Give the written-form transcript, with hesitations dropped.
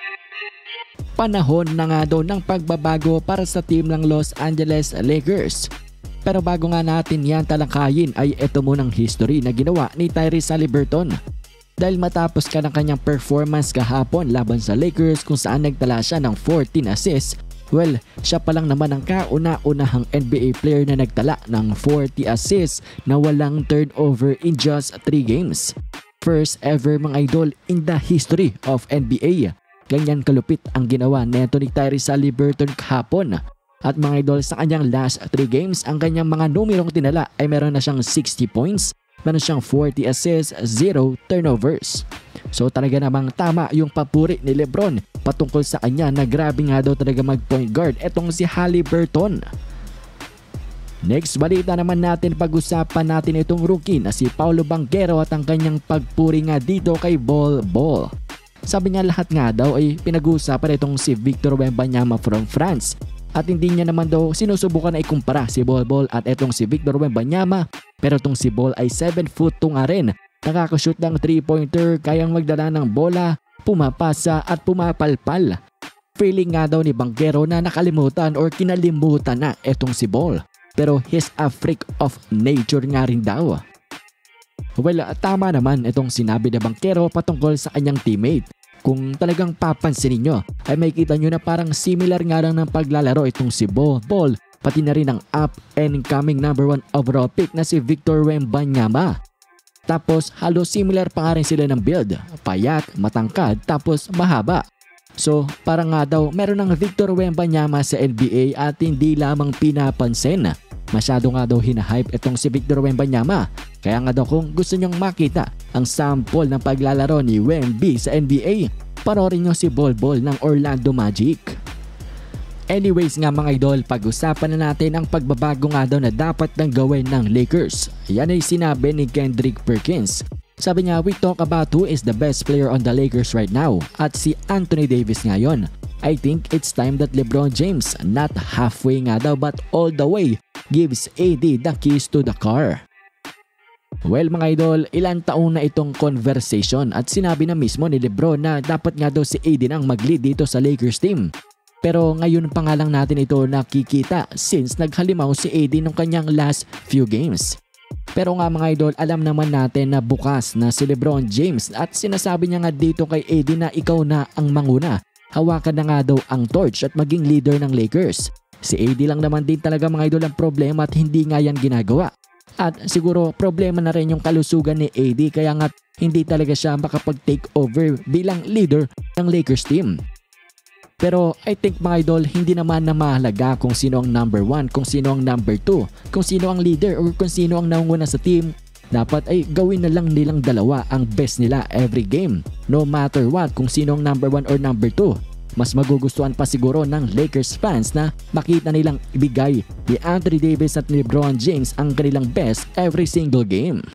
Panahon na nga daw ng pagbabago para sa team ng Los Angeles Lakers. Pero bago nga natin yan talakayin ay ito munang history na ginawa ni Tyrese Haliburton. Dahil matapos ka ng kanyang performance kahapon laban sa Lakers kung saan nagtala siya ng 14 assists, well, siya pa lang naman ang kauna-unahang NBA player na nagtala ng 40 assists na walang turnover in just 3 games. First ever mga idol in the history of NBA. Ganyan kalupit ang ginawa neto ni Tyrese Haliburton kahapon. At mga idol, sa kanyang last 3 games, ang kanyang mga numerong tinala ay meron na siyang 60 points, meron siyang 40 assists, 0 turnovers. So talaga namang tama yung papuri ni LeBron patungkol sa kanya na grabe nga daw talaga mag-point guard etong si Haliburton. Next balita naman natin, pag-usapan natin itong rookie na si Paolo Banchero at ang kanyang pagpuri nga dito kay Bol Bol. Sabi niya lahat nga daw ay pinag-uusapan itong si Victor Wembanyama from France. At hindi niya naman daw sinusubukan na ikumpara si Bol Bol at etong si Victor Wembanyama. Pero itong si Bol ay 7'2" nga rin. Nakakashoot ng 3-pointer, kayang magdala ng bola, pumapasa at pumapalpal. Feeling nga daw ni Banchero na nakalimutan or kinalimutan na etong si Bol. Pero he's a freak of nature nga rin daw. Well, tama naman itong sinabi ni Banchero patungkol sa kanyang teammate. Kung talagang papansin niyo ay makikita nyo na parang similar nga lang ng paglalaro itong si Bol Bol, pati na rin ang up and coming #1 overall pick na si Victor Wembanyama. Tapos halos similar pa nga rin sila ng build, payat, matangkad, tapos mahaba. So parang nga daw meron ng Victor Wembanyama sa NBA at hindi lamang pinapansin. Masyado nga daw hinahype itong si Victor Wembanyama. Kaya nga daw kung gusto nyong makita ang sample ng paglalaro ni Wemby sa NBA, panoorin nyo si Bol Bol ng Orlando Magic. Anyways nga mga idol, pag-usapan na natin ang pagbabago nga daw na dapat nang gawin ng Lakers. Yan ay sinabi ni Kendrick Perkins. Sabi niya, we talk about who is the best player on the Lakers right now, at si Anthony Davis ngayon. I think it's time that LeBron James, not halfway nga daw but all the way, gives AD the keys to the car. Well mga idol, ilang taon na itong conversation at sinabi na mismo ni LeBron na dapat nga daw si AD nang mag-lead dito sa Lakers team. Pero ngayon pa nga lang natin ito nakikita since naghalimaw si AD nung kanyang last few games. Pero nga mga idol, alam naman natin na bukas na si LeBron James at sinasabi niya nga dito kay AD na ikaw na ang manguna. Hawakan na nga daw ang torch at maging leader ng Lakers. Si AD lang naman din talaga mga idol ang problema at hindi nga yan ginagawa. At siguro problema na rin yung kalusugan ni AD kaya nga hindi talaga siya makapag-take over bilang leader ng Lakers team. Pero I think mga idol, hindi naman na mahalaga kung sino ang number 1, kung sino ang number 2, kung sino ang leader or kung sino ang nanguna sa team. Dapat ay gawin na lang nilang dalawa ang best nila every game. No matter what, kung sino ang number 1 or number 2. Mas magugustuhan pa siguro ng Lakers fans na makita nilang ibigay ni Anthony Davis at ni LeBron James ang kanilang best every single game.